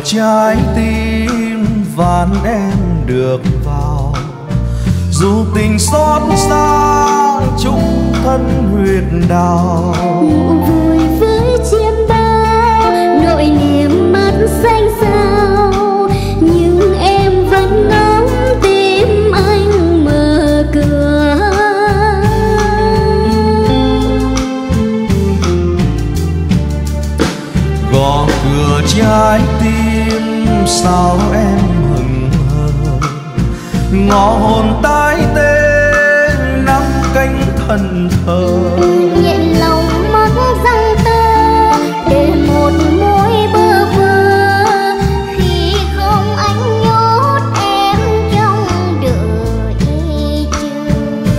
trái tim van em được vào, dù tình xót xa chung thân huyệt đào. Vui với chiêm bao nỗi niềm mắt xanh sao, nhưng em vẫn ngóng tim anh mở cửa. Gõ cửa trái tim sao em hững hờ, ngõ hồn tái tê nắm cánh thần thờ. Nhẹ lòng mắt răng tơ để một mối bơ vơ, khi không anh nhốt em trong đợi chờ.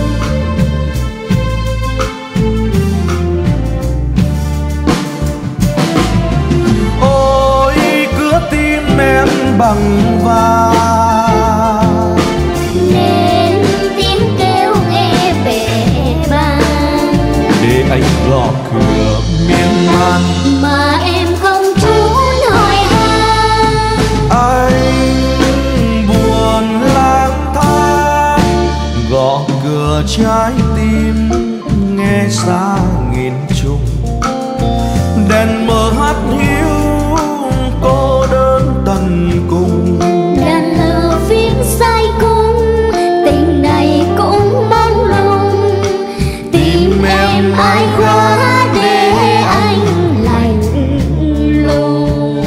Ôi cửa tim em bằng vàng, Nên tiếng kêu nghe bể bàng, để anh gõ cửa miên man. mà em không trốn hỏi han. Anh buồn lang thang, gõ cửa trái tim nghe xa nghìn trùng. Đèn mờ hắt hiu cô đơn tận cùng. Đàn lờ viết sai cung, tình này cũng mong lung. Tìm em ai khóa để anh lạnh lùng.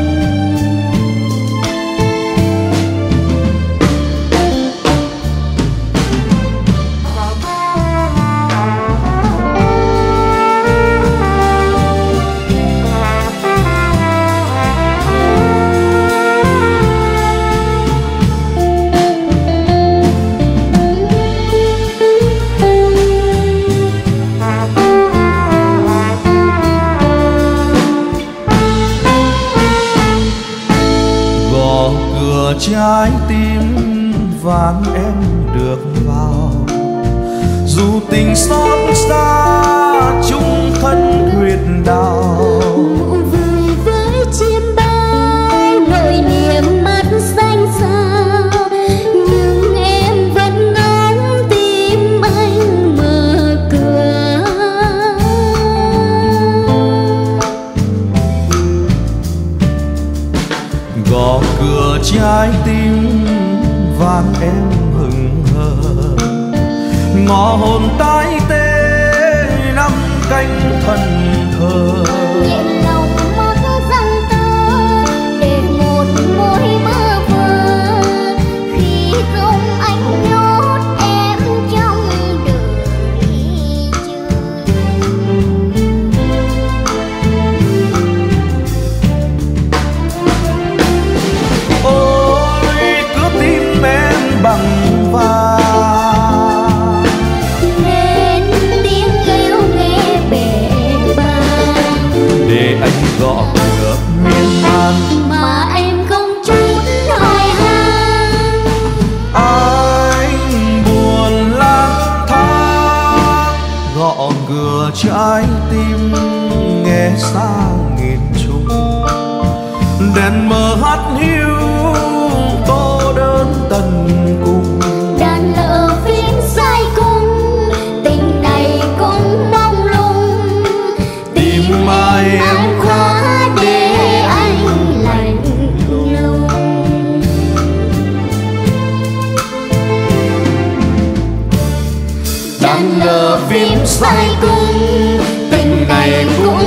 Gõ cửa trái tim van em được vào, dù tình xót xa chung thân huyệt đào. Vui với chiêm bao nỗi niềm mắt xanh sao, nhưng em vẫn ngóng tim anh mở cửa. Gõ cửa trái tim van em hững hờ, ngõ hồn tái tê nắm cánh thần thờ. Nhẹ lòng mắt răng tơ để một mối bơ vơ, khi không anh nhốt em trong đợi chờ. Ôi cửa tim em bằng vàng, Nên tiếng kêu nghe bể bàng, để anh gõ cửa miên man. mà em không chút hỏi han. Anh buồn lang thang, gõ cửa trái tim nghe xa nghìn trùng. Đèn mờ hắt hiu cô đơn tận cùng. Đàn lờ viết sai cung, tình này cũng mong lung. Tìm ai em khóa để anh lạnh lùng. Đàn lờ phím sai cung, tình này cũng